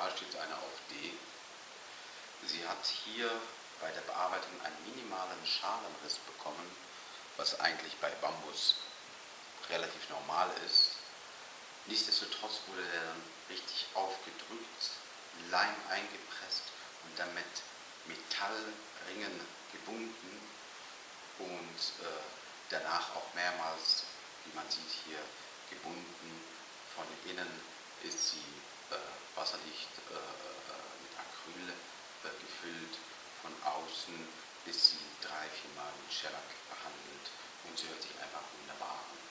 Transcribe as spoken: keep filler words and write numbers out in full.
überrascht jetzt eine auf D. Sie hat hier bei der Bearbeitung einen minimalen Schalenriss bekommen, was eigentlich bei Bambus relativ normal ist. Nichtsdestotrotz wurde der dann richtig aufgedrückt, Leim eingepresst und dann mit Metallringen gebunden und äh, danach auch mehrmals, wie man sieht hier, gebunden. Von innen ist sie äh, wasserdicht äh, mit Acryl äh, gefüllt, von außen ist sie drei, viermal mit Shellac behandelt und sie hört sich einfach wunderbar an.